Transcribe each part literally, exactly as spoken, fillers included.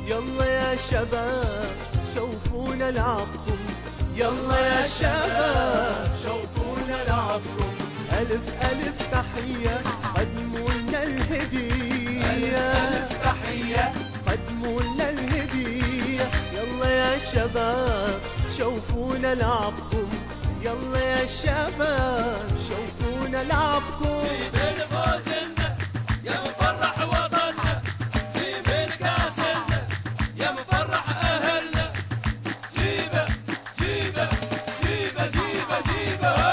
يلا يا شباب شوفونا لعبكم، يلا يا شباب شوفونا لعبكم. ألف ألف تحية قدموا لنا الهدية، ألف تحية قدموا لنا الهدية. يلا يا شباب شوفونا لعبكم، يلا يا شباب شوفونا لعبكم. جيب الفوزنا يا مفرح وطننا، جيب الكاسنا يا مفرح أهلنا. جيبه جيبه جيبه جيبه جيبه.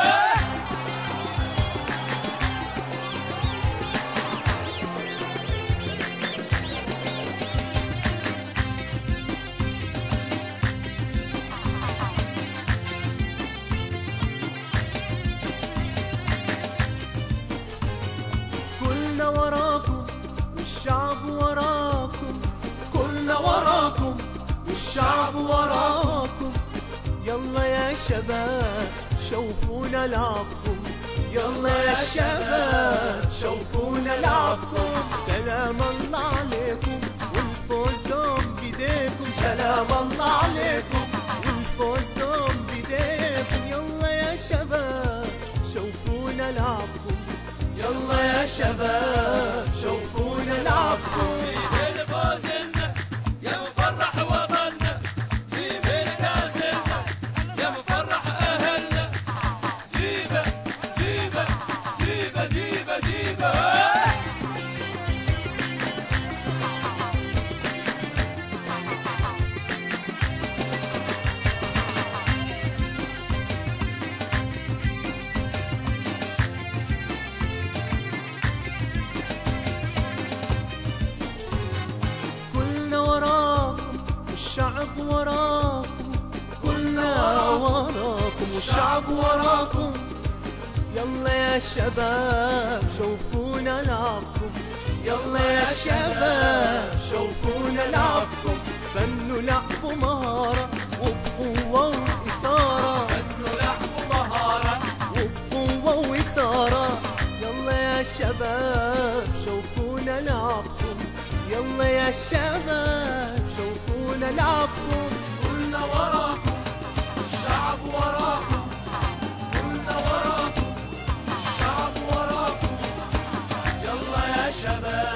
كلنا وراكم والشعب وراكم، كلنا وراكم والشعب وراكم. يلا يا شباب شوفونا لعبكم، يلا يا شباب شوفونا لعبكم. سلام الله عليكم والفوز دوم بيديكم، سلام الله عليكم والفوز دوم بيديكم. يلا يا شباب شوفونا لعبكم، يلا يا شباب شوفونا لعبكم. جيب الفوزنا يا مفرح وطننا، جيب الكاسنا يا مفرح أهلنا. جيبه جيبه جيبه جيبه جيبه. الشعب وراكم، كلنا وراكم والشعب وراكم. يلا يا شباب شوفونا لعبكم، يلا يا شباب شوفونا لعبكم. فنوا لعب مهارة وبقوة وإثارة، فنوا لعب مهارة وبقوة وإثارة. يلا يا شباب شوفونا لعبكم، يلا يا شباب شوفونا لعبكم. كلنا وراكم الشعب وراكم، كلنا وراكم الشعب وراكم. يلا يا شباب